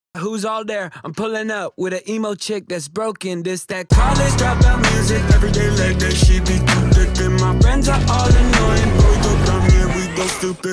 Who's all there? I'm pulling up with an emo chick that's broken. This that college dropout music. Every day like that, she be too thick. And my friends are all annoying. We go dumb, yeah, we go stupid.